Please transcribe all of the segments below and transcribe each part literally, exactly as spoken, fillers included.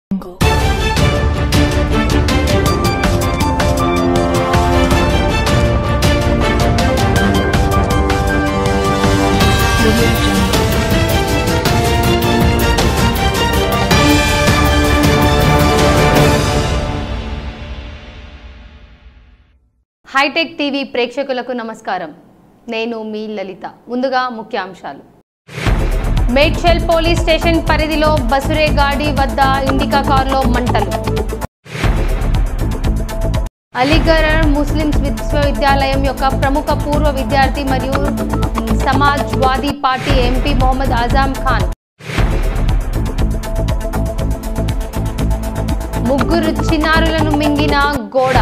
Hitech TV ప్రేక్షకులకు నమస్కారం. నేను మీ లలిత. ముందుగా ముఖ్యాంశాలు. మేడ్చల్ పోలీస్ స్టేషన్ పరిధిలో బసురేగాడి వద్ద ఇండికా కారులో మంటలు. అలీగఢ్ ముస్లిం విశ్వవిద్యాలయం యొక్క ప్రముఖ పూర్వ విద్యార్థి మరియు సమాజ్వాదీ పార్టీ ఎంపీ మొహమ్మద్ ఆజం ఖాన్ ముగ్గురు చిన్నారులను మింగిన గోడ.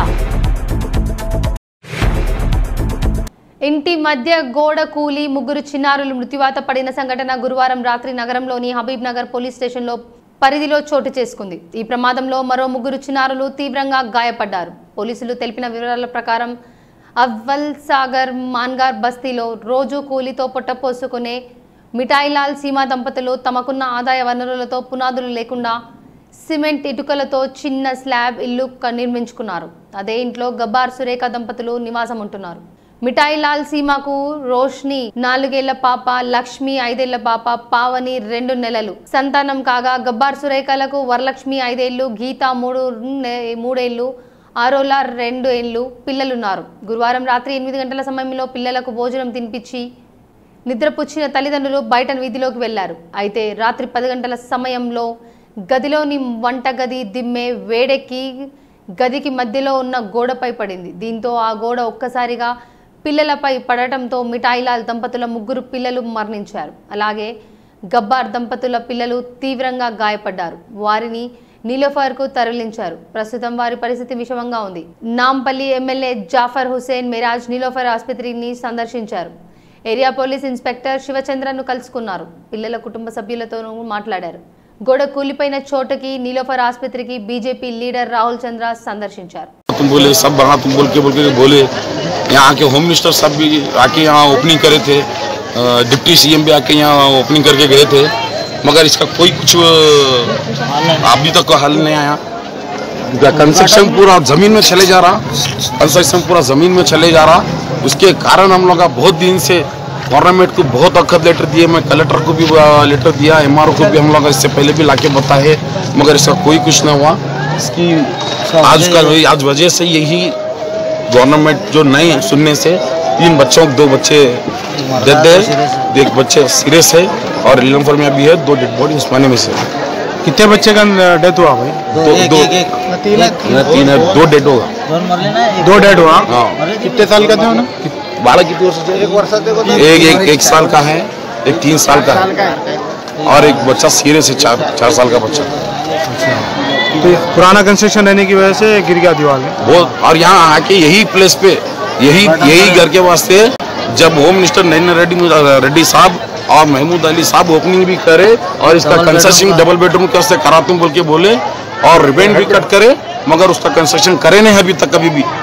ఇంటి మధ్య గోడ కూలి ముగ్గురు చిన్నారులు మృత్యువాత పడిన సంఘటన గురువారం రాత్రి నగరంలోని హబీబ్ నగర్ పోలీస్ స్టేషన్లో పరిధిలో చోటు చేసుకుంది. ఈ ప్రమాదంలో మరో ముగ్గురు చిన్నారులు తీవ్రంగా గాయపడ్డారు. పోలీసులు తెలిపిన వివరాల ప్రకారం అవ్వల్ సాగర్ మాన్గార్ బస్తీలో రోజు కూలీతో పొట్టపోసుకునే మిఠాయిలాల్ సీమా దంపతులు తమకున్న ఆదాయ వనరులతో పునాదులు లేకుండా సిమెంట్ ఇటుకలతో చిన్న స్లాబ్ ఇల్లు నిర్మించుకున్నారు. అదే ఇంట్లో గబ్బార్ సురేఖ దంపతులు నివాసం ఉంటున్నారు. మిఠాయిలాల్ సీమాకు రోష్ని నాలుగేళ్ల పాప, లక్ష్మి ఐదేళ్ల పాప, పావని రెండు నెలలు సంతానం కాగా గబ్బార్ సురేఖలకు వరలక్ష్మి ఐదేళ్లు, గీత మూడు మూడేళ్లు, ఆరోలా రెండు ఏళ్లు పిల్లలున్నారు. గురువారం రాత్రి ఎనిమిది గంటల సమయంలో పిల్లలకు భోజనం తినిపించి నిద్రపుచ్చిన తల్లిదండ్రులు బయట వీధిలోకి వెళ్లారు. అయితే రాత్రి పది గంటల సమయంలో గదిలోని వంటగది దిమ్మె వేడెక్కి గదికి మధ్యలో ఉన్న గోడపై పడింది. దీంతో ఆ గోడ ఒక్కసారిగా పిల్లలపై పడటంతో మిఠాయిలాల్ దంపతుల ముగ్గురు పిల్లలు మరణించారు. అలాగే గబ్బార్ దంపతుల పిల్లలు తీవ్రంగా గాయపడ్డారు. వారిని నీలోఫర్కు తరలించారు. ప్రస్తుతం వారి పరిస్థితి విషమంగా ఉంది. నాంపల్లి ఎమ్మెల్యే జాఫర్ హుసేన్ మిరాజ్ నీలోఫర్ ఆసుపత్రిని సందర్శించారు. ఏరియా పోలీస్ ఇన్స్పెక్టర్ శివచంద్రను కలుసుకున్నారు. పిల్లల కుటుంబ సభ్యులతోనూ మాట్లాడారు. గోడ కూలిపోయిన చోటుకి నీలోఫర్ ఆసుపత్రికి బీజేపీ లీడర్ రాహుల్ చంద్ర సందర్శించారు. तुम बोले सब बना तुम बोल के बोल के बोले यहाँ आके होम मिनिस्टर सब भी आके यहाँ ओपनिंग करे थे, डिप्टी सीएम भी आके यहाँ ओपनिंग करके गए थे, मगर इसका कोई कुछ अभी तक तो हल नहीं आया. कंस्ट्रक्शन पूरा जमीन में चले जा रहा कंस्ट्रक्शन पूरा जमीन में चले जा रहा उसके कारण हम लोग का बहुत दिन से गवर्नमेंट को बहुत अखत लेटर दिए. मैं कलेक्टर को भी लेटर दिया, एमआरओ को भी हम लोग इससे पहले भी लाके बताए, मगर इसका कोई कुछ ना हुआ. इसकी आज का आज वजह से यही गवर्नमेंट जो नहीं सुनने से तीन बच्चों दो बच्चे डेड है, एक बच्चे सीरियस है और नीलोफर में अभी है दो डेड बॉडी उस्मानिया में से. कितने बच्चे का डेथ हुआ भाई? दो दो तीन है, दो डेड होगा, दो डेड हुआ. कितने साल का थे ना? बारह कितने वर्ष से? एक वर्ष एक एक एक साल का है, एक तीन साल का है और एक बच्चा सीरियस है, चार चार साल का बच्चा. तो पुराना कंस्ट्रक्शन रहने की वजह से गिर गया दीवार में बहुत. और यहाँ आके यही प्लेस पे यही यही घर के वास्ते जब होम मिनिस्टर नरेंद्र रेड्डी रेड्डी साहब और महमूद अली साहब ओपनिंग भी करे और इसका कंस्ट्रक्शन डबल बेडरूम कैसे करा तुम बोल के बोले और रिबेन भी कट करे, मगर उसका कंस्ट्रक्शन करे नहीं अभी तक कभी भी.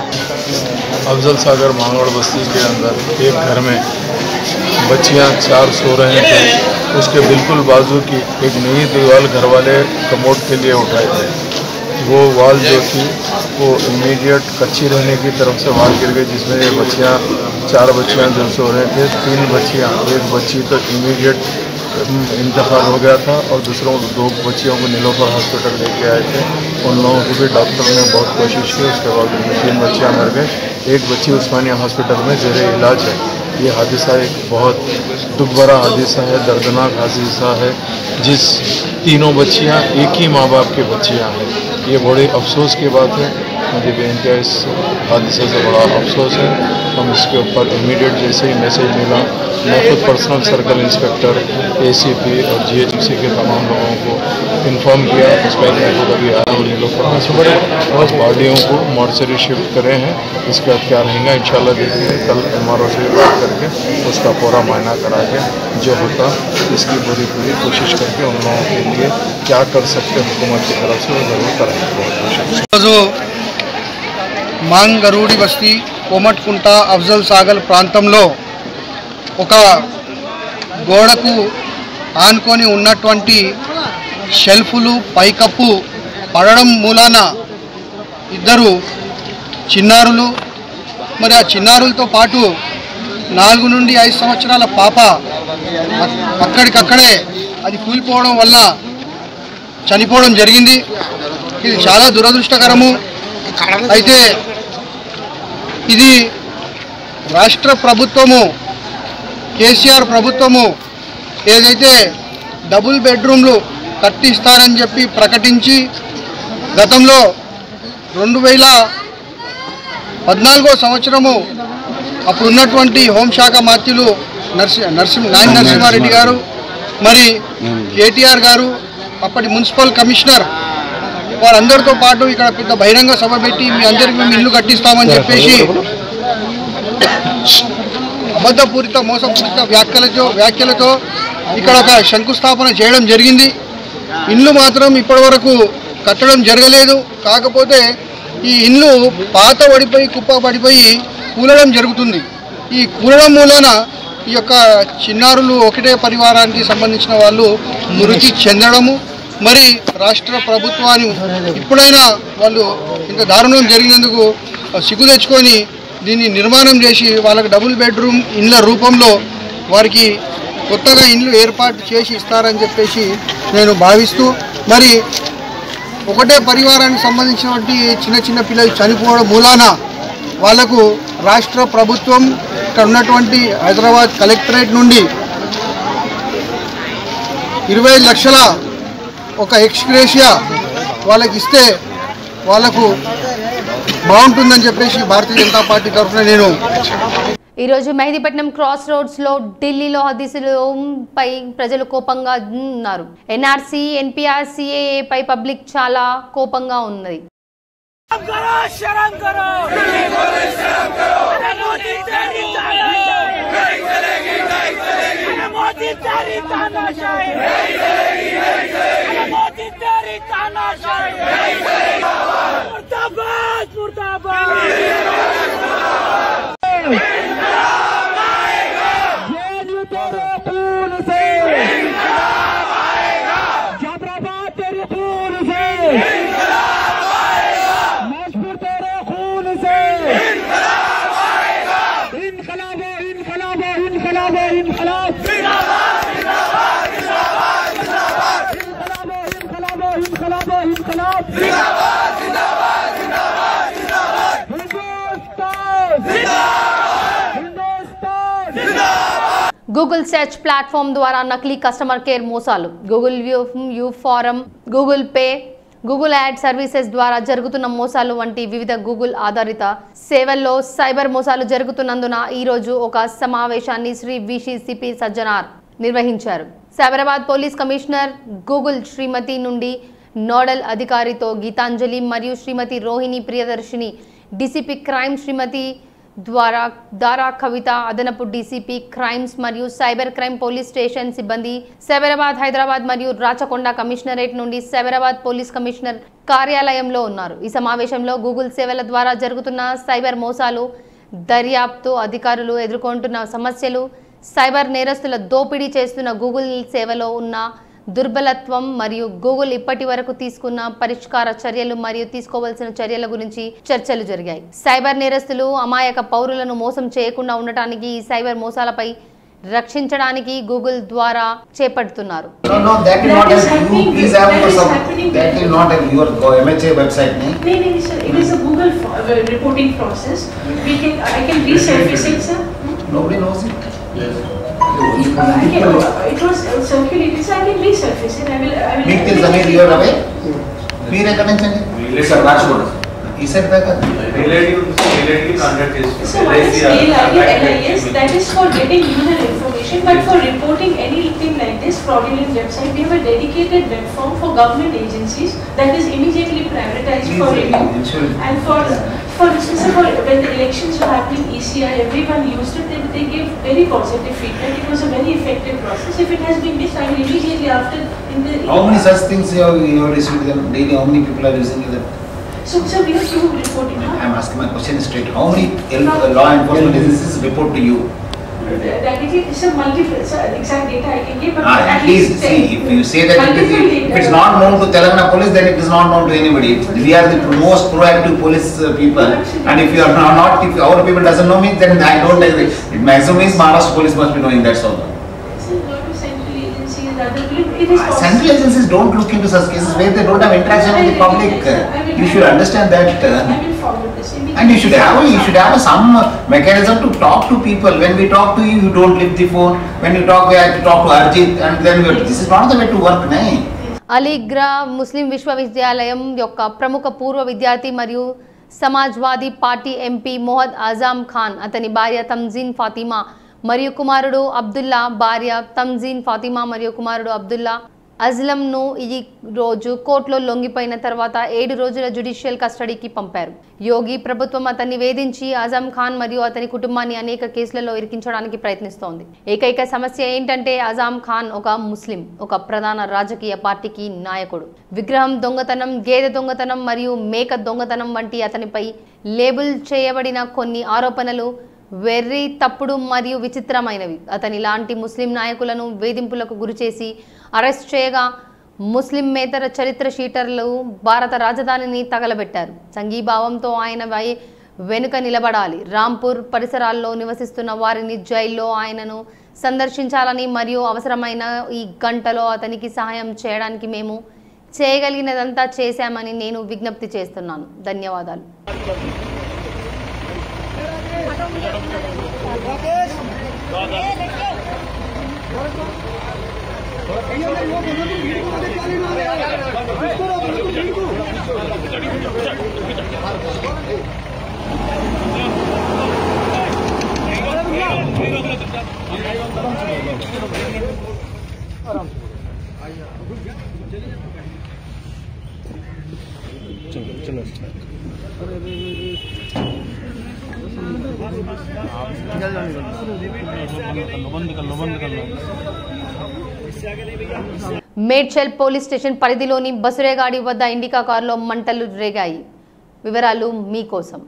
अफजल सागर मांगड़ बस्ती के अंदर एक घर में बच्चियां चार सो रहे थे. उसके बिल्कुल बाजू की एक नई दीवार घर वाले कमोड के लिए उठाए थे. वो वाल जो थी वो इमीडिएट कच्ची रहने की तरफ से वाल गिर गई, जिसमें ये बच्चियाँ चार बच्चियाँ जो सो रहे थे, तीन बच्चियाँ एक बच्ची तो इमीडिएट इंतकाल हो गया था और दूसरों दो बच्चियों को नीलोफर हॉस्पिटल लेके आए थे. उन लोगों को भी डॉक्टर ने बहुत कोशिश की, उसके बाद उनमें तीन बच्चियाँ मर गए. एक बच्ची उस्मानिया हॉस्पिटल में जेर इलाज है. ये हादसा एक बहुत दुख भरा हादसा है, दर्दनाक हादसा है, जिस तीनों बच्चियाँ एक ही माँ बाप की बच्चियाँ हैं. ये बड़े अफसोस की बात है. मुझे बेनतिया इस हादसे से बड़ा अफसोस है. हम इसके ऊपर इमीडिएट जैसे ही मैसेज मिला मैं खुद पर्सनल सर्कल इंस्पेक्टर, एसीपी और जीएचसी के तमाम लोगों को इन्फॉर्म किया. इंस्पेक्टर को कभी आया और नीलोफर हॉस्पिटल और बॉडियों को मॉर्चरी शिफ्ट करे हैं. इसका क्या रहेगा इंशाल्लाह देखेंगे. कल एमआरओ से बात करके उसका पूरा मायना करा के जो होता इसकी पूरी पूरी कोशिश करके उन लोगों के लिए क्या कर सकते हुकूमत की तरफ से वो जरूर करेंगे. మాంగరూడి బస్తీ కోమట్కుంట అఫ్జల్ సాగర్ ప్రాంతంలో ఒక గోడకు ఆనుకొని ఉన్నటువంటి షెల్ఫులు పైకప్పు పడడం మూలాన ఇద్దరు చిన్నారులు మరి ఆ చిన్నారులతో పాటు నాలుగు నుండి ఐదు సంవత్సరాల పాప అక్కడికక్కడే అది కూలిపోవడం వల్ల చనిపోవడం జరిగింది. ఇది చాలా దురదృష్టకరము. అయితే ఇది రాష్ట్ర ప్రభుత్వము కేసీఆర్ ప్రభుత్వము ఏదైతే డబుల్ బెడ్రూమ్లు కట్టిస్తారని చెప్పి ప్రకటించి గతంలో రెండు వేల పద్నాలుగో సంవత్సరము అప్పుడున్నటువంటి హోంశాఖ మంత్రులు నర్సి నరసింహ నాయన నరసింహారెడ్డి గారు మరి కేటీఆర్ గారు అప్పటి మున్సిపల్ కమిషనర్ వారందరితో పాటు ఇక్కడ పెద్ద బహిరంగ సభ పెట్టి మీ అందరికీ మేము ఇల్లు కట్టిస్తామని చెప్పేసి అబద్ధపూరిత మోసపూరిత వ్యాఖ్యలతో వ్యాఖ్యలతో ఇక్కడ ఒక శంకుస్థాపన చేయడం జరిగింది. ఇల్లు మాత్రం ఇప్పటి వరకు కట్టడం జరగలేదు. కాకపోతే ఈ ఇల్లు పాత పడిపోయి కుప్ప పడిపోయి కూలడం జరుగుతుంది. ఈ కూలడం మూలన ఈ యొక్క చిన్నారులు ఒకటే పరివారానికి సంబంధించిన వాళ్ళు మృతి చెందడము మరి రాష్ట్ర ప్రభుత్వాన్ని ఇప్పుడైనా వాళ్ళు ఇంత దారుణం జరిగినందుకు సిగ్గు తెచ్చుకొని దీన్ని నిర్మాణం చేసి వాళ్ళకి డబుల్ బెడ్రూమ్ ఇళ్ళ రూపంలో వారికి కొత్తగా ఇల్లు ఏర్పాటు చేసి ఇస్తారని చెప్పేసి నేను భావిస్తూ మరి ఒకటే పరివారానికి సంబంధించినటువంటి చిన్న చిన్న పిల్లలు చనిపోవడం మూలాన వాళ్లకు రాష్ట్ర ప్రభుత్వం ఇక్కడ ఉన్నటువంటి హైదరాబాద్ కలెక్టరేట్ నుండి ఇరవై లక్షల ఒక ఎక్స్గ్రేషియా వాళ్ళకి ఇస్తే వాళ్ళకు బాగుంటుందని చెప్పేసి భారతీయ జనతా పార్టీ తరఫున నేను ఈరోజు మెహదీపట్నం క్రాస్ రోడ్స్ లో ఢిల్లీలో హదీసులపై ప్రజలు కోపంగా ఉన్నారు. ఎన్ఆర్సీ ఎన్పీఆర్ సిఏఏ పై పబ్లిక్ చాలా కోపంగా ఉన్నది. గూగుల్ సెర్చ్ ప్లాట్ఫామ్ ద్వారా నకిలీ కస్టమర్ కేర్ మోసాలు, Google view you form, Google Pay, Google ad services ద్వారా జరుగుతున్న మోసాలు వంటి వివిధ గూగుల్ ఆధారిత సేవల్లో సైబర్ మోసాలు జరుగుతున్నందున ఈరోజు ఒక సమావేశాన్ని శ్రీ విషి సిపి సజ్జనార్ నిర్వహించారు. Cyberabad police commissioner Google Shrimati నుండి నోడల్ అధికారితో గీతాంజలి మరియు శ్రీమతి రోహిణి ప్రియదర్శిని, డీసీపీ క్రైమ్ శ్రీమతి ద్వారా దారా కవిత, అదనపు డీసీపీ క్రైమ్స్ మరియు సైబర్ క్రైమ్ పోలీస్ స్టేషన్ సిబ్బంది, సైబరాబాద్, హైదరాబాద్ మరియు రాచకొండ కమిషనరేట్ నుండి సైబరాబాద్ పోలీస్ కమిషనర్ కార్యాలయంలో ఉన్నారు. ఈ సమావేశంలో గూగుల్ సేవల ద్వారా జరుగుతున్న సైబర్ మోసాలు, దర్యాప్తు అధికారులు ఎదుర్కొంటున్న సమస్యలు, సైబర్ నేరస్తుల దోపిడీ చేస్తున్న గూగుల్ సేవలో ఉన్న దుర్బలత్వం మరియు గూగుల్ ఇప్పటి వరకు తీసుకున్న పరిష్కార చర్యలు మరియు తీసుకోవాల్సిన చర్యల గురించి చర్చలు జరిగాయి. సైబర్ నేరస్తులు అమాయక పౌరులను మోసం చేయకుండా ఉండటానికి ఈ సైబర్ మోసాలపై రక్షించడానికి గూగుల్ ద్వారా చేపడుతున్నారు. No, no, that is not as you please have for some. That is not as your M H A website. No, no, sir. It is a Google reporting process. We can, I can resurface it, sir. Nobody knows it. Yes. I can, it was circulated, so I can resurface it. I will. I will. Meet Zamir, you are away. Meet a connection. Sir, Rajkot. He said that. Relative, relative contact is. So what is mail I D, L I S? That is for getting user information, but for reporting anything like this fraudulent website, we have a dedicated web form for government agencies that is immediately prioritized for review. And for, for instance, for when the elections were happening, E C I, everyone used it. They, they gave very positive feedback. It was a very effective process. If it has been missed, I will immediately after in the. How many such things you have, you have received them daily? How many people are using it? So, so we have to report it. I am asking my question straight. How many law enforcement agencies report to you? Directly, it's a multiple, so exact data I can give, but Ah, at least see, if you say that it is, if it's not known to Telangana police, then it is not known to anybody. We are the most proactive police uh, people, and if you are not, if our people doesn't know me, then I don't agree. It maximum means Maharashtra police must be knowing that so. It's a lot of central agencies, other it is possible. Central agencies don't look into such cases where they don't have interaction with the public. You should understand that. Uh, I will follow this. And you should have you should have some mechanism to talk to people. When we talk to you, you don't lift the phone. When you talk, we have to talk to Arjit, and then we, this is not the way to work, nahi. అలీగ్రా ముస్లిం విశ్వవిద్యాలయం యొక్క ప్రముఖ పూర్వ విద్యార్థి మరియు Samajwadi party MP Mohammad Azam Khan, అతని భార్య తమ్జీన్ ఫాతిమా మరియు కుమారుడు అబ్దుల్లా, భార్య తమ్జీన్ ఫాతిమా మరియు కుమారుడు అబ్దుల్లా అజ్లంను ఈ రోజు కోర్టులో లొంగిపోయిన తర్వాత ఏడు రోజుల జ్యుడిషియల్ కస్టడీకి పంపారు. యోగి ప్రభుత్వం అతన్ని వేధించి ఆజం ఖాన్ మరియు అతని కుటుంబాన్ని అనేక కేసులలో ఇరికించడానికి ప్రయత్నిస్తోంది. ఏకైక సమస్య ఏంటంటే ఆజం ఖాన్ ఒక ముస్లిం, ఒక ప్రధాన రాజకీయ పార్టీకి నాయకుడు. విగ్రహం దొంగతనం, గేదె దొంగతనం మరియు మేక దొంగతనం వంటి అతనిపై లేబుల్ చేయబడిన కొన్ని ఆరోపణలు వెర్రి, తప్పుడు మరియు విచిత్రమైనవి. అతని లాంటి ముస్లిం నాయకులను వేధింపులకు గురిచేసి అరెస్ట్ చేయగా ముస్లిమేతర చరిత్ర షీటర్లు భారత రాజధానిని తగలబెట్టారు. సంఘీభావంతో ఆయన వెనుక నిలబడాలి. రాంపూర్ పరిసరాల్లో నివసిస్తున్న వారిని జైల్లో ఆయనను సందర్శించాలని మరియు అవసరమైన ఈ గంటలో అతనికి సహాయం చేయడానికి మేము చేయగలిగినదంతా చేశామని నేను విజ్ఞప్తి చేస్తున్నాను. ధన్యవాదాలు. మేడ్చల్ పోలీస్ స్టేషన్ పరిధిలోని బసురేగాడి వద్ద ఇండికా కారులో మంటలు రేగాయి. వివరాలు మీకోసం.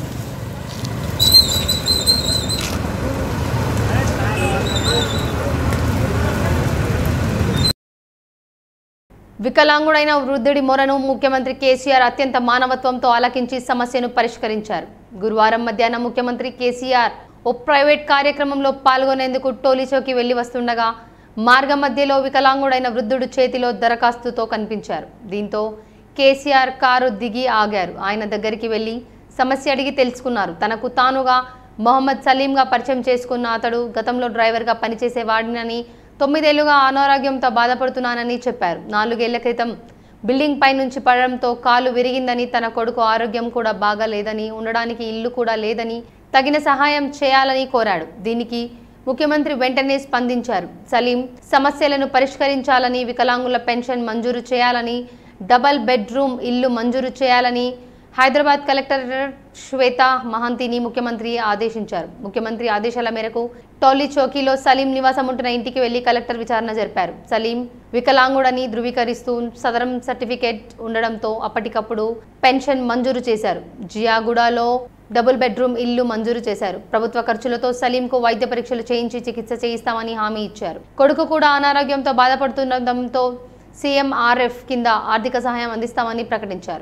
వికలాంగుడైన వృద్ధుడి మొరను ముఖ్యమంత్రి కేసీఆర్ అత్యంత మానవత్వంతో ఆలకించి సమస్యను పరిష్కరించారు. గురువారం మధ్యాహ్నం ముఖ్యమంత్రి కేసీఆర్ ఓ ప్రైవేట్ కార్యక్రమంలో పాల్గొనేందుకు టోలీచౌకి వెళ్లి వస్తుండగా మార్గ మధ్యలో వికలాంగుడైన వృద్ధుడు చేతిలో దరఖాస్తుతో కనిపించారు. దీంతో కేసీఆర్ కారు దిగి ఆగారు. ఆయన దగ్గరికి వెళ్లి సమస్య అడిగి తెలుసుకున్నారు. తనకు తానుగా మొహమ్మద్ సలీంగా పరిచయం చేసుకున్న అతడు గతంలో డ్రైవర్గా పనిచేసేవాడినని, తొమ్మిదేళ్లుగా అనారోగ్యంతో బాధపడుతున్నానని చెప్పారు. నాలుగేళ్ల క్రితం బిల్డింగ్ పై నుంచి పడడంతో కాలు విరిగిందని, తన కొడుకు ఆరోగ్యం కూడా బాగాలేదని, ఉండడానికి ఇల్లు కూడా లేదని, తగిన సహాయం చేయాలని కోరాడు. దీనికి ముఖ్యమంత్రి వెంటనే స్పందించారు. సలీం సమస్యలను పరిష్కరించాలని, వికలాంగుల పెన్షన్ మంజూరు చేయాలని, డబల్ బెడ్రూమ్ ఇల్లు మంజూరు చేయాలని హైదరాబాద్ కలెక్టర్ శ్వేత మహంతిని ముఖ్యమంత్రి ఆదేశించారు. ముఖ్యమంత్రి ఆదేశాల మేరకు టోలీ చౌకీలో సలీం నివాసం ఉంటున్న ఇంటికి వెళ్లి కలెక్టర్ విచారణ జరిపారు. సలీం వికలాంగుడని ధృవీకరిస్తూ సదరం సర్టిఫికేట్ ఉండడంతో అప్పటికప్పుడు పెన్షన్ మంజూరు చేశారు. జియాగూడలో డబుల్ బెడ్రూమ్ ఇల్లు మంజూరు చేశారు. ప్రభుత్వ ఖర్చులతో సలీంకు వైద్య పరీక్షలు చేయించి చికిత్స చేయిస్తామని హామీ ఇచ్చారు. కొడుకు కూడా అనారోగ్యంతో బాధపడుతుండటంతో సీఎంఆర్ఎఫ్ కింద ఆర్థిక సహాయం అందిస్తామని ప్రకటించారు.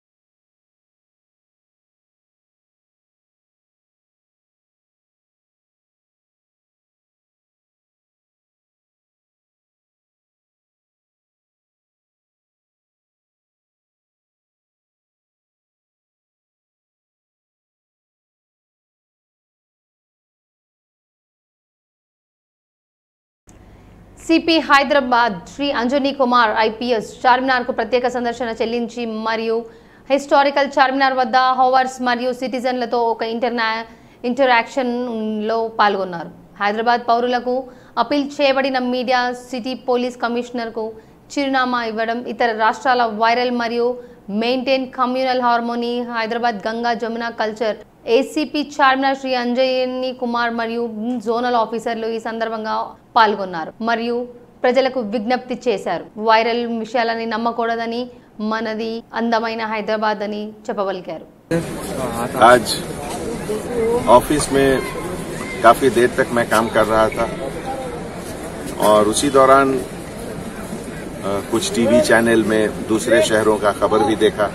సిపి హైదరాబాద్ శ్రీ అంజనీ కుమార్ ఐపీఎస్ చార్మినార్కు ప్రత్యేక సందర్శన చెల్లించి మరియు హిస్టారికల్ చార్మినార్ వద్ద హోవర్స్ మరియు సిటిజన్లతో ఒక ఇంటర్నా ఇంటరాక్షన్లో పాల్గొన్నారు. హైదరాబాద్ పౌరులకు అపీల్ చేయబడిన మీడియా సిటీ పోలీస్ కమిషనర్కు చిరునామా ఇవ్వడం, ఇతర రాష్ట్రాల వైరల్ మరియు maintain communal harmony, Hyderabad Ganga Jamuna culture ACP Charminar Shri Anjani Kumar మరియు జోనల్ ఆఫీసర్లు ఈ సందర్భంగా పాల్గొన్నారు మరియు ప్రజలకు విజ్ఞప్తి చేశారు. వైరల్ విషయాలని నమ్మకూడదని, మనది అందమైన హైదరాబాద్ అని చెప్పవలికారు. आज ऑफिस में काफ़ी देर तक मैं काम कर रहा था और उसी दौरान कुछ टीवी चैनल में दूसरे शहरों का खबर भी देखा।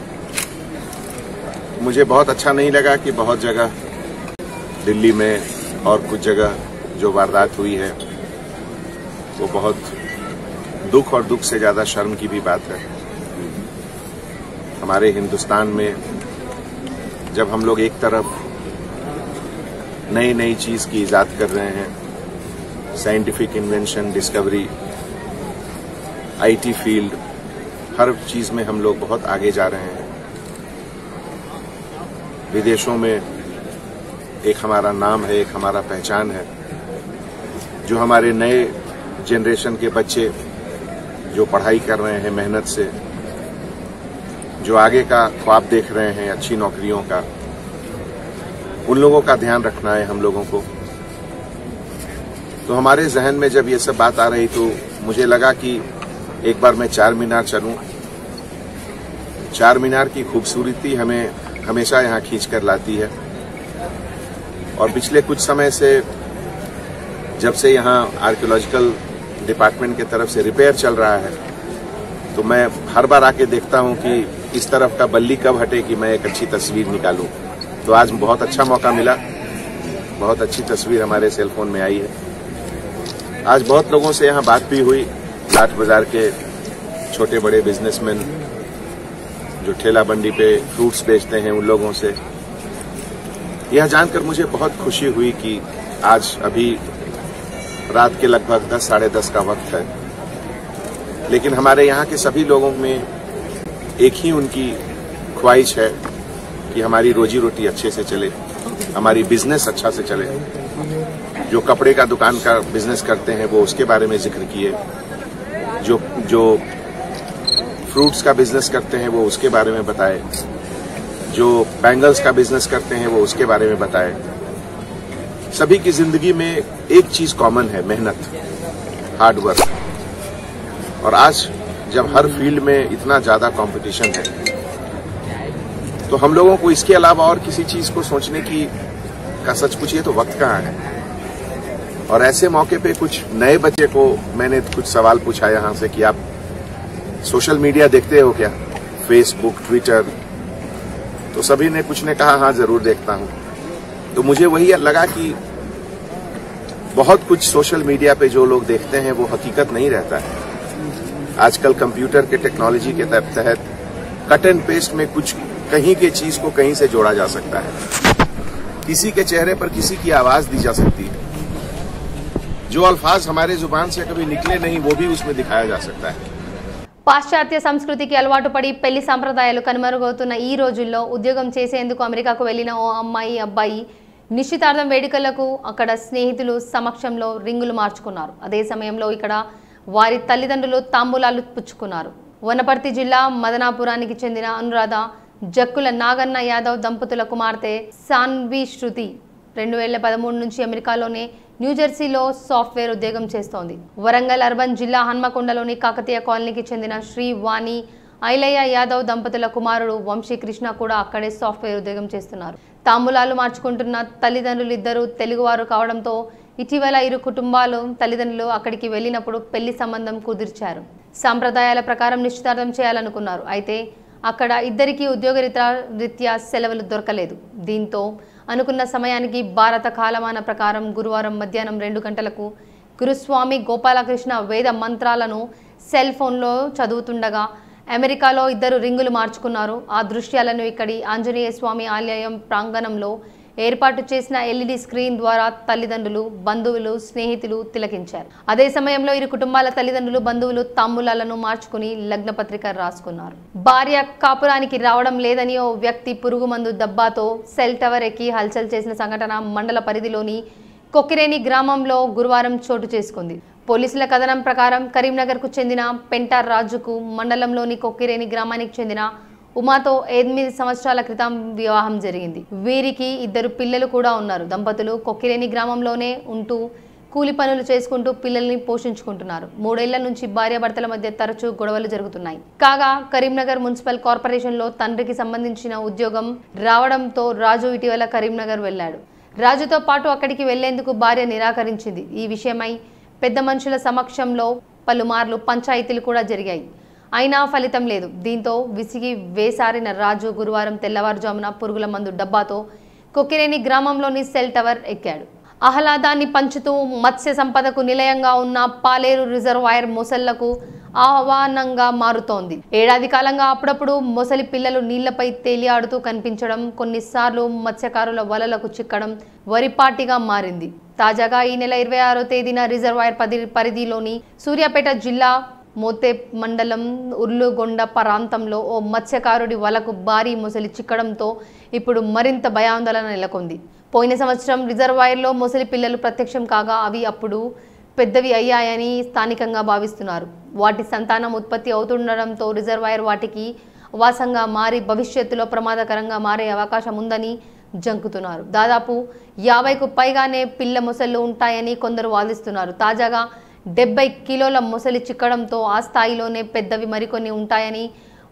मुझे बहुत अच्छा नहीं लगा कि बहुत जगह दिल्ली में और कुछ जगह जो वारदात हुई है वो बहुत दुख और दुख से ज़्यादा शर्म की भी बात है। हमारे हिंदुस्तान में जब हम लोग एक तरफ नई नई चीज़ की इजाद कर रहे हैं, scientific invention, discovery, IT field, हर चीज़ में हम लोग बहुत आगे जा रहे हैं। विदेशों में एक हमारा नाम है, एक हमारा पहचान है। जो हमारे नए जनरेशन के बच्चे जो पढ़ाई कर रहे हैं मेहनत से, जो आगे का ख्वाब देख रहे हैं अच्छी नौकरियों का, उन लोगों का ध्यान रखना है हम लोगों को। तो हमारे जहन में जब ये सब बात आ रही तो मुझे लगा कि एक बार मैं चार मीनार चलूं। चार मीनार की खूबसूरती हमें हमेशा यहाँ खींच कर लाती है और पिछले कुछ समय से जब से यहाँ आर्कियोलॉजिकल डिपार्टमेंट की तरफ से रिपेयर चल रहा है तो मैं हर बार आके देखता हूँ कि इस तरफ का बल्ली कब हटे कि मैं एक अच्छी तस्वीर निकालूं। तो आज बहुत अच्छा मौका मिला, बहुत अच्छी तस्वीर हमारे सेलफोन में आई है। आज बहुत लोगों से यहाँ बात भी हुई, लाट बाजार के छोटे बड़े बिजनेसमैन जो ठेला बंडी पे फ्रूट्स बेचते हैं, उन लोगों से यह जानकर मुझे बहुत खुशी हुई कि आज अभी रात के लगभग दस साढ़े दस का वक्त है, लेकिन हमारे यहाँ के सभी लोगों में एक ही उनकी ख्वाहिश है कि हमारी रोजी रोटी अच्छे से चले, हमारी बिजनेस अच्छा से चले। जो कपड़े का दुकान का बिजनेस करते हैं वो उसके बारे में जिक्र किए, जो जो फ्रूट्स का बिजनेस करते हैं वो उसके बारे में बताए, जो बैंगल्स का बिजनेस करते हैं वो उसके बारे में बताए। सभी की जिंदगी में एक चीज कॉमन है, मेहनत, हार्ड वर्क। और आज जब हर फील्ड में इतना ज्यादा कंपटीशन है तो हम लोगों को इसके अलावा और किसी चीज को सोचने की का सच पूछिए तो वक्त कहाँ है। और ऐसे मौके पे कुछ नए बच्चे को मैंने कुछ सवाल पूछा यहाँ से कि आप सोशल मीडिया देखते हो क्या, फेसबुक, ट्विटर? तो सभी ने कुछ ने कहा हाँ जरूर देखता हूँ। तो मुझे वही लगा कि बहुत कुछ सोशल मीडिया पे जो लोग देखते हैं वो हकीकत नहीं रहता है। आजकल कंप्यूटर के टेक्नोलॉजी के तहत कट एंड पेस्ट में कुछ कहीं के चीज को कहीं से जोड़ा जा सकता है, किसी के चेहरे पर किसी की आवाज दी जा सकती है, जो अल्फाज हमारे जुबान से कभी निकले नहीं वो भी उसमें दिखाया जा सकता है। పాశ్చాత్య సంస్కృతికి అలవాటు పడి పెళ్లి సంప్రదాయాలు కనుమరుగవుతున్న ఈ రోజుల్లో ఉద్యోగం చేసేందుకు అమెరికాకు వెళ్లిన ఓ అమ్మాయి అబ్బాయి నిశ్చితార్థం వేడుకలకు అక్కడ స్నేహితులు సమక్షంలో రింగులు మార్చుకున్నారు. అదే సమయంలో ఇక్కడ వారి తల్లిదండ్రులు తాంబూలాలు పుచ్చుకున్నారు. వనపర్తి జిల్లా మదనాపురానికి చెందిన అనురాధ జక్కుల నాగన్న యాదవ్ దంపతుల కుమార్తె సాన్వి శృతి రెండు వేల పదమూడు నుంచి అమెరికాలోనే న్యూజెర్సీలో సాఫ్ట్వేర్ ఉద్యోగం చేస్తోంది. వరంగల్ అర్బన్ జిల్లా హన్మకొండలోని కాకతీయ కాలనీకి చెందిన శ్రీ వాణి ఐలయ్య యాదవ్ దంపతుల కుమారుడు వంశీకృష్ణ కూడా అక్కడే సాఫ్ట్వేర్ ఉద్యోగం చేస్తున్నారు. తాంబూలాలు మార్చుకుంటున్న తల్లిదండ్రులు ఇద్దరు తెలుగువారు కావడంతో ఇటీవల ఇరు కుటుంబాలు తల్లిదండ్రులు అక్కడికి వెళ్ళినప్పుడు పెళ్లి సంబంధం కుదిర్చారు. సంప్రదాయాల ప్రకారం నిశ్చితార్థం చేయాలనుకున్నారు. అయితే అక్కడ ఇద్దరికి ఉద్యోగరీత్యా రీత్యా సెలవులు దొరకలేదు. దీంతో అనుకున్న సమయానికి భారత కాలమాన ప్రకారం గురువారం మధ్యాహ్నం రెండు గంటలకు గురుస్వామి గోపాలకృష్ణ వేద మంత్రాలను సెల్ ఫోన్లో చదువుతుండగా అమెరికాలో ఇద్దరు రింగులు మార్చుకున్నారు. ఆ దృశ్యాలను ఇక్కడి ఆంజనేయ స్వామి ఆలయం ప్రాంగణంలో ఏర్పాటు చేసిన ఎల్ఈడి స్క్రీన్ ద్వారా తల్లిదండ్రులు, బంధువులు, స్నేహితులు తిలకించారు. అదే సమయంలో ఇరు కుటుంబాల తల్లిదండ్రులు, బంధువులు తాంబూలాలను మార్చుకుని లగ్న పత్రిక రాసుకున్నారు. భార్య కాపురానికి రావడం లేదని ఓ వ్యక్తి పురుగుమందు డబ్బాతో సెల్ టవర్ ఎక్కి హల్చల్ చేసిన సంఘటన మండల పరిధిలోని కొక్కిరేని గ్రామంలో గురువారం చోటు చేసుకుంది. పోలీసుల కథనం ప్రకారం కరీంనగర్కు చెందిన పెంటార్ రాజుకు మండలంలోని కొక్కిరేని గ్రామానికి చెందిన ఉమాతో ఎనిమిది సంవత్సరాల క్రితం వివాహం జరిగింది. వీరికి ఇద్దరు పిల్లలు కూడా ఉన్నారు. దంపతులు కొక్కిరేని గ్రామంలోనే ఉంటూ కూలి పనులు చేసుకుంటూ పిల్లల్ని పోషించుకుంటున్నారు. మూడేళ్ల నుంచి భార్యాభర్తల మధ్య తరచూ గొడవలు జరుగుతున్నాయి. కాగా కరీంనగర్ మున్సిపల్ కార్పొరేషన్లో తండ్రికి సంబంధించిన ఉద్యోగం రావడంతో రాజు ఇటీవల కరీంనగర్ వెళ్లాడు. రాజుతో పాటు అక్కడికి వెళ్లేందుకు భార్య నిరాకరించింది. ఈ విషయమై పెద్ద మనుషుల సమక్షంలో పలుమార్లు పంచాయతీలు కూడా జరిగాయి. అయినా ఫలితం లేదు. దీంతో విసిగి వేసారిన రాజు గురువారం తెల్లవారుజామున పురుగుల మందు డబ్బాతో కొక్కిరేని గ్రామంలోని సెల్ టవర్ ఎక్కాడు. ఆహ్లాదాన్ని పంచుతూ మత్స్య సంపదకు నిలయంగా ఉన్న పాలేరు రిజర్వాయర్ మొసళ్లకు ఆహ్వానంగా మారుతోంది. ఏడాది కాలంగా అప్పుడప్పుడు మొసలి పిల్లలు నీళ్లపై తేలియాడుతూ కనిపించడం, కొన్నిసార్లు మత్స్యకారుల వలలకు చిక్కడం వరిపాటిగా మారింది. తాజాగా ఈ నెల ఇరవై ఆరో తేదీన రిజర్వాయర్ పది పరిధిలోని సూర్యాపేట జిల్లా మోతే మండలం ఉర్లుగొండ ప్రాంతంలో ఓ మత్స్యకారుడి వలకు భారీ మొసలి చిక్కడంతో ఇప్పుడు మరింత భయాందోళన నెలకొంది. పోయిన సంవత్సరం రిజర్వాయర్లో మొసలి పిల్లలు ప్రత్యక్షం కాగా అవి అప్పుడు పెద్దవి అయ్యాయని స్థానికంగా భావిస్తున్నారు. వాటి సంతానం ఉత్పత్తి అవుతుండడంతో రిజర్వాయర్ వాటికి వాసంగా మారి భవిష్యత్తులో ప్రమాదకరంగా మారే అవకాశం ఉందని జంకుతున్నారు. దాదాపు యాభైకు పైగానే పిల్ల మొసళ్ళు ఉంటాయని కొందరు వాదిస్తున్నారు. తాజాగా డెబ్బై కిలోల మొసలి చిక్కడంతో ఆ స్థాయిలోనే పెద్దవి మరికొన్ని ఉంటాయని,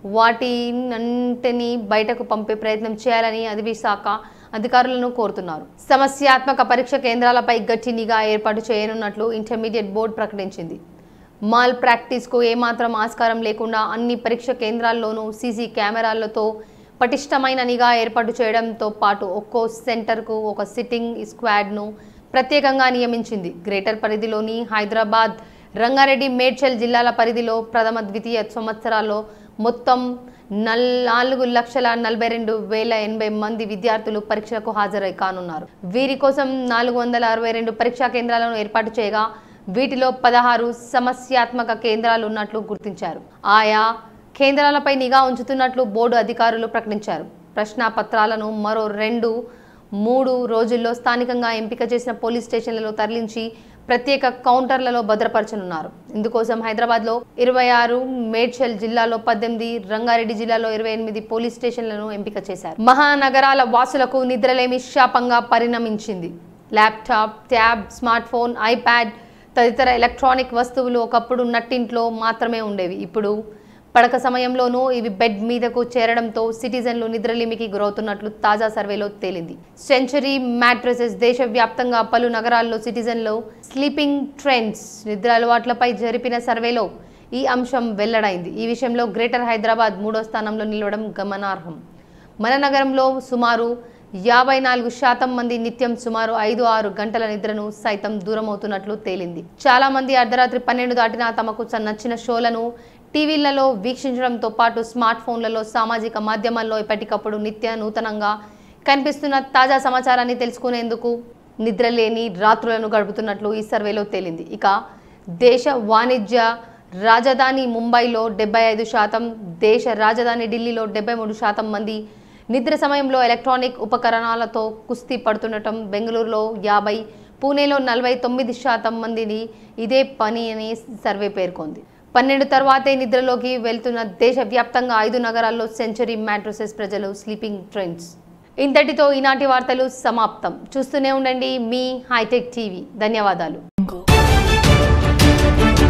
వాటినంటిని బయటకు పంపే ప్రయత్నం చేయాలని అటవీ శాఖ అధికారులను కోరుతున్నారు. సమస్యాత్మక పరీక్ష కేంద్రాలపై గట్టి నిఘా ఏర్పాటు చేయనున్నట్లు ఇంటర్మీడియట్ బోర్డు ప్రకటించింది. మాల్ ప్రాక్టీస్కు ఏమాత్రం ఆస్కారం లేకుండా అన్ని పరీక్ష కేంద్రాల్లోనూ సీసీ కెమెరాలతో పటిష్టమైన నిఘా ఏర్పాటు చేయడంతో పాటు ఒక్కో సెంటర్కు ఒక సిట్టింగ్ స్క్వాడ్ను ప్రత్యేకంగా నియమించింది. గ్రేటర్ పరిధిలోని హైదరాబాద్, రంగారెడ్డి, మేడ్చల్ జిల్లాల పరిధిలో ప్రథమ ద్వితీయ సంవత్సరాల్లో మొత్తం నాలుగు లక్షల నలభై రెండు వేల ఎనభై మంది విద్యార్థులు పరీక్షలకు హాజరై కానున్నారు. వీరి కోసం నాలుగు వందల అరవై రెండు పరీక్షా కేంద్రాలను ఏర్పాటు చేయగా వీటిలో పదహారు సమస్యాత్మక కేంద్రాలు ఉన్నట్లు గుర్తించారు. ఆయా కేంద్రాలపై నిఘా ఉంచుతున్నట్లు బోర్డు అధికారులు ప్రకటించారు. ప్రశ్నాపత్రాలను మరో రెండు మూడు రోజుల్లో స్థానికంగా ఎంపిక చేసిన పోలీస్ స్టేషన్లలో తరలించి ప్రత్యేక కౌంటర్లలో భద్రపరచనున్నారు. ఇందుకోసం హైదరాబాద్లో ఇరవై ఆరు, మేడ్చల్ జిల్లాలో పద్దెనిమిది, రంగారెడ్డి జిల్లాలో ఇరవై ఎనిమిది పోలీస్ స్టేషన్లను ఎంపిక చేశారు. మహానగరాల వాసులకు నిద్రలేమి శాపంగా పరిణమించింది. Laptop, tab, smart phone, iPad తదితర ఎలక్ట్రానిక్ వస్తువులు ఒకప్పుడు నట్టింట్లో మాత్రమే ఉండేవి. ఇప్పుడు పడక సమయంలోనూ ఇవి బెడ్ మీదకు చేరడంతో సిటిజన్లు నిద్రలేమికి గురవుతున్నట్లు తాజా సర్వేలో తేలింది. సెంచరీ మ్యాట్రెసెస్ దేశవ్యాప్తంగా పలు నగరాల్లో సిటిజన్లు స్లీపింగ్ ట్రెండ్స్, నిద్ర అలవాట్లపై జరిపిన సర్వేలో ఈ అంశం వెల్లడైంది. ఈ విషయంలో గ్రేటర్ హైదరాబాద్ మూడో స్థానంలో నిలవడం గమనార్హం. మన నగరంలో సుమారు యాభై నాలుగు శాతం మంది నిత్యం సుమారు ఐదు ఆరు గంటల నిద్రను సైతం దూరమవుతున్నట్లు తేలింది. చాలా మంది అర్ధరాత్రి పన్నెండు దాటినా తమకు నచ్చిన షోలను టీవీలలో వీక్షించడంతో పాటు స్మార్ట్ ఫోన్లలో, సామాజిక మాధ్యమాల్లో ఎప్పటికప్పుడు నిత్య నూతనంగా కనిపిస్తున్న తాజా సమాచారాన్ని తెలుసుకునేందుకు నిద్రలేని రాత్రులను గడుపుతున్నట్లు ఈ సర్వేలో తేలింది. ఇక దేశ వాణిజ్య రాజధాని ముంబైలో డెబ్బై ఐదు శాతం, దేశ రాజధాని ఢిల్లీలో డెబ్బై మూడు శాతం మంది నిద్ర సమయంలో ఎలక్ట్రానిక్ ఉపకరణాలతో కుస్తీ పడుతుండటం, బెంగళూరులో యాభై, పూణేలో నలభై తొమ్మిది శాతం మందిని ఇదే పని అని సర్వే పేర్కొంది. పన్నెండు తర్వాతే నిద్రలోకి వెళ్తున్న దేశవ్యాప్తంగా ఐదు నగరాల్లో సెంచరీ మ్యాట్రెసెస్ ప్రజలు స్లీపింగ్ ట్రెండ్స్. ఇంతటితో ఈనాటి వార్తలు సమాప్తం. చూస్తూనే ఉండండి మీ హైటెక్ టీవీ. ధన్యవాదాలు.